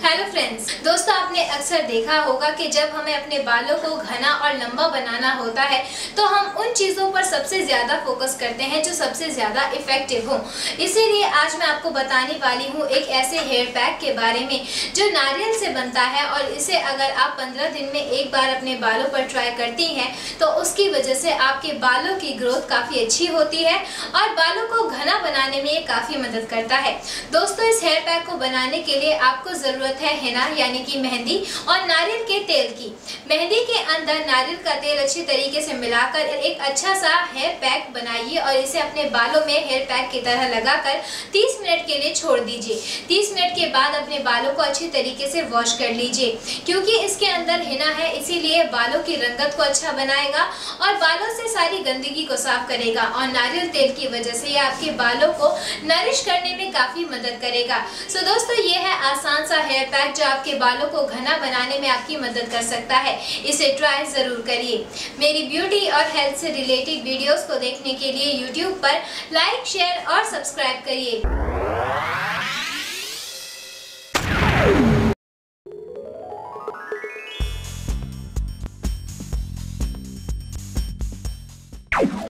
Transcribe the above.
Hello friends, दोस्तों आपने अक्सर देखा होगा कि जब हमें अपने बालों को घना और लंबा बनाना होता है तो हम उन चीज़ों पर सबसे ज़्यादा फोकस करते हैं जो सबसे ज़्यादा इफ़ेक्टिव हो। इसीलिए आज मैं आपको बताने वाली हूँ एक ऐसे हेयर पैक के बारे में जो नारियल से बनता है और इसे अगर आप 15 दिन में एक बार अपने बालों पर ट्राई करती हैं तो उसकी वजह से आपके बालों की ग्रोथ काफ़ी अच्छी होती है और बालों को घना बनाने में ये काफ़ी मदद करता है। दोस्तों इस हेयर पैक को बनाने के लिए आपको ज़रूरत है हिना यानी कि मेहंदी और नारियल के तेल की। मेहंदी के अंदर नारियल का तेल अच्छी तरीके से मिलाकर एक अच्छा सा हेयर पैक बनाइए और इसे अपने बालों में हेयर पैक की तरह लगाकर 30 मिनट के लिए छोड़ दीजिए। 30 मिनट के बाद अपने बालों को अच्छी तरीके से वॉश कर लीजिए। क्योंकि इसके अंदर हिना है इसीलिए बालों की रंगत को अच्छा बनाएगा और बालों से सारी गंदगी को साफ करेगा और नारियल तेल की वजह से ये आपके बालों को नरिश करने में काफी मदद करेगा। सो दोस्तों ये है आसान सा हेयर पैक जो आपके बालों को घना बनाने में आपकी मदद कर सकता है। इसे ट्राई जरूर करिए। मेरी ब्यूटी और हेल्थ से रिलेटेड वीडियोस को देखने के लिए यूट्यूब पर लाइक, शेयर और सब्सक्राइब करिए।